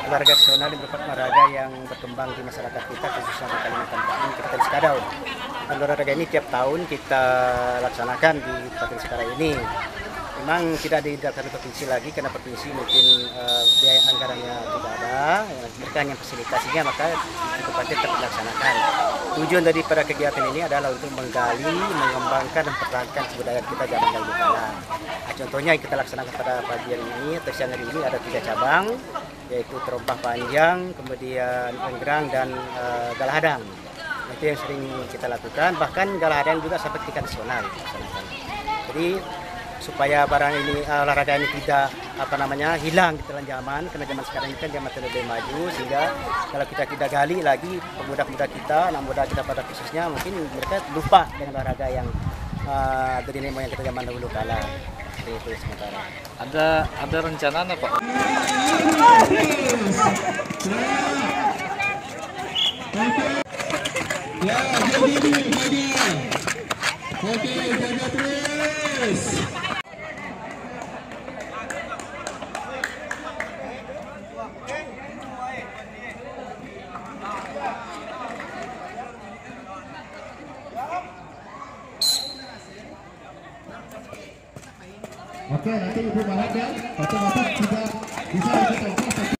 olahraga nasional yang merupakan olahraga yang berkembang di masyarakat kita, khususnya di Kalimantan Barat, Kabupaten Sekadau. Dan olahraga ini tiap tahun kita laksanakan di Kabupaten Sekadau ini. Memang tidak di satu provinsi lagi karena provinsi mungkin biaya anggarannya tidak ada, mereka hanya fasilitasinya, maka di kabupaten tetap dilaksanakan. Tujuan daripada kegiatan ini adalah untuk menggali, mengembangkan dan mempertahankan kebudayaan kita zaman dahulu kala. Nah, contohnya yang kita laksanakan pada pagi hari ini atau siang hari ini ada 3 cabang, yaitu terompah panjang, kemudian enggrang dan galahadang. Itu yang sering kita lakukan, bahkan galahadang juga sampai tingkat nasional dilaksanakan. Jadi supaya barang ini olahraga ini tidak hilang di dalam zaman, karena zaman sekarang ini kan zaman lebih maju, sehingga kalau kita tidak gali lagi pemuda-pemuda kita, anak muda kita pada khususnya, mungkin mereka lupa dengan olahraga yang dari nenek moyang kita zaman dahulu kala. Seperti itu sementara. Ada rencana apa, Pak? Oke, jaga terus. Oke, nanti Ibu Mahat ya, baca-baca juga bisa ikut